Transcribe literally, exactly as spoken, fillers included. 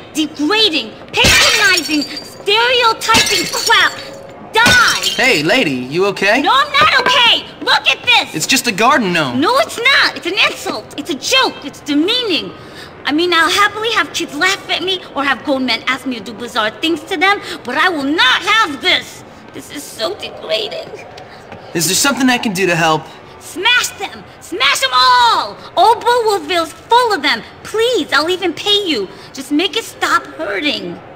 degrading, patronizing, stereotyping crap. Die! Hey, lady, you okay? No, I'm not okay! Look at this! It's just a garden gnome. No, it's not. It's an insult. It's a joke. It's demeaning. I mean, I'll happily have kids laugh at me or have grown men ask me to do bizarre things to them, but I will not have this. This is so degrading. Is there something I can do to help? Smash them! Smash them all! Old Bullwillville's full of them. Please, I'll even pay you. Just make it stop hurting.